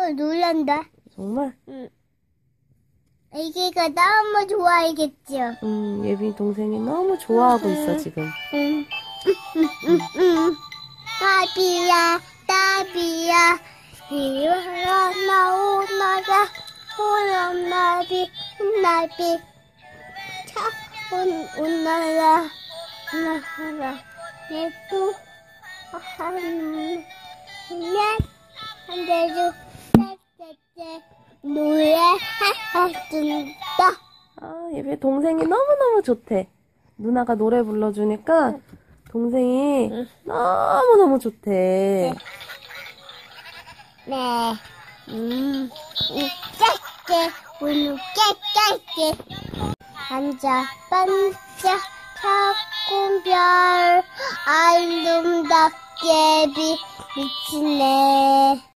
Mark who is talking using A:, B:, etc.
A: 놀란다.
B: 정말?
A: 응. 애기가 너무 좋아하겠죠.
B: 예빈이 동생이 너무 좋아하고 있어, 지금.
A: 나비야, 나비야, 이와라 나오나라, 호랑나비, 나비, 차, 오나라, 오나라, 내도 하늘, 한대주, 떼떼떼, 노래해준다.
B: 아, 예빈이 동생이 너무너무 좋대. 누나가 노래 불러주니까 동생이 너무너무 좋대.
A: 네. 깨깨, 오늘 깨깨깨. 반짝, 반짝, 작은 별, 아름답게 미치네.